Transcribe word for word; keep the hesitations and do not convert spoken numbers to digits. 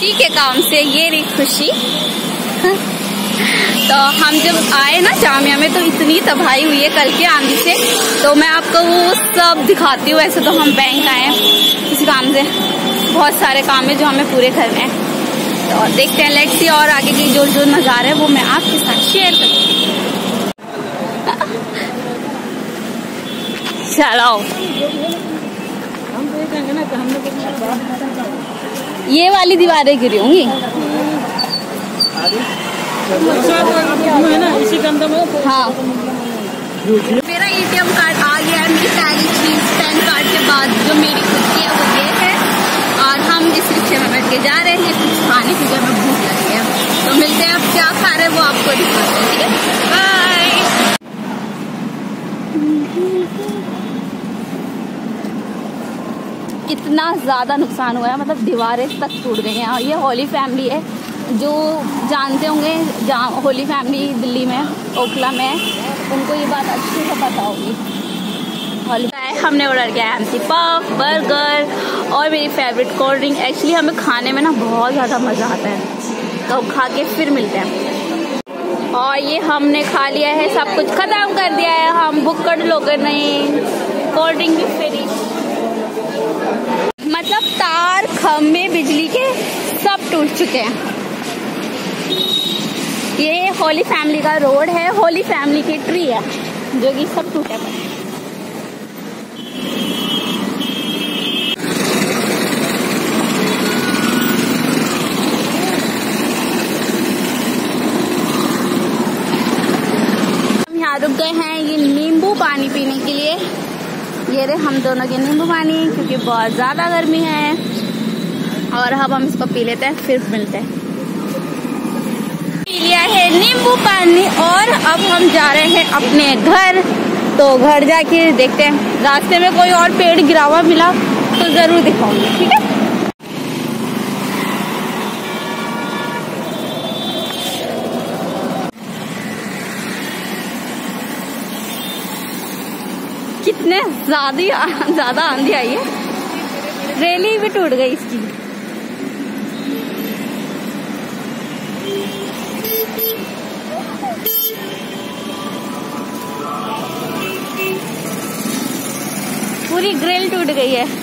खुशी के काम से ये रही खुशी। तो हम जब आए ना जामिया में तो इतनी तबाही हुई है कल के आंधी से, तो मैं आपको वो सब दिखाती हूँ। ऐसे तो हम बैंक आए हैं किसी काम से, बहुत सारे काम है जो हमें पूरे करने हैं। तो देखते हैं, लेट्स सी और आगे की जो जो नज़ारे है वो मैं आपके साथ शेयर करती हूँ। चलो ये वाली दीवारें गिरी होंगी। हाँ मेरा एटीएम कार्ड आ गया है। मेरी पहली चीज पैन कार्ड के बाद जो मेरी खुद की है वो ये है। और हम इस रिक्शे में बैठ के जा रहे हैं कुछ खाने की, जब भूख लगी है। तो मिलते हैं, अब क्या खा रहे हैं वो आपको दिखाते हैं, ठीक है? बाय। कितना ज्यादा नुकसान हुआ है, मतलब दीवारें तक टूट गई हैं। और ये होली फैमिली है, जो जानते होंगे, जहाँ होली फैमिली दिल्ली में ओखला में, उनको ये बात अच्छे से पता होगी। होली हमने ऑर्डर किया है एमसी पफ, बर्गर और मेरी फेवरेट कोल्ड ड्रिंक। एक्चुअली हमें खाने में ना बहुत ज़्यादा मज़ा आता है, तो खा के फिर मिलते हैं। और ये हमने खा लिया है, सब कुछ ख़त्म कर दिया है। हम बुक्कड़ लोग नहीं, कोल्ड ड्रिंक भी फ्री। मतलब तार खंभे बिजली के सब टूट चुके हैं। ये होली फैमिली का रोड है, होली फैमिली की ट्री है जो कि सब टूटे पड़े। हम यहाँ रुक गए हैं ये नींबू पानी पीने के लिए। ये रहे हम दोनों के नींबू पानी, क्योंकि बहुत ज्यादा गर्मी है। और अब हम इसको पी लेते हैं, फिर मिलते हैं। पी लिया है नींबू पानी और अब हम जा रहे हैं अपने घर। तो घर जाके देखते हैं, रास्ते में कोई और पेड़ गिरा हुआ मिला तो जरूर दिखाऊंगी, ठीक है? कितने ज्यादा ज्यादा आंधी आई है, रेली भी टूट गई इसकी। पूरी ग्रिल टूट गई है।